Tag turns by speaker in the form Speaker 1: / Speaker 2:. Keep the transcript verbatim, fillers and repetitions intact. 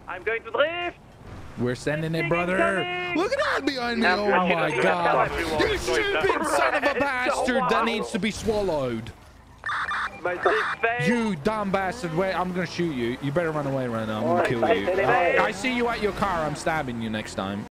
Speaker 1: I'm going to drift.
Speaker 2: We're sending it, brother.
Speaker 1: Coming.
Speaker 2: Look at that behind me.
Speaker 1: Yeah,
Speaker 2: Oh
Speaker 1: yeah,
Speaker 2: my
Speaker 1: yeah,
Speaker 2: god.
Speaker 1: yeah,
Speaker 2: You stupid son of a bastard that needs to be swallowed.
Speaker 1: My drift failed.
Speaker 2: You dumb bastard. Wait, I'm going to shoot you. You better run away right now. I'm going to kill you.
Speaker 1: Right.
Speaker 2: I see you at your car. I'm stabbing you next time.